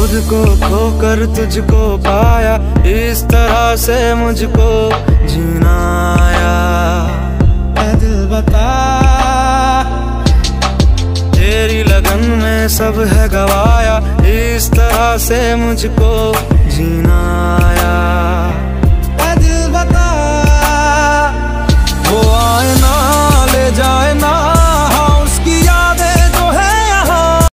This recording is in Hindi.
खुद को खोकर तुझको पाया, इस तरह से मुझको जीना आया। ऐ दिल बता, तेरी लगन में सब है गवाया, इस तरह से मुझको जीना आया। ऐ दिल बता,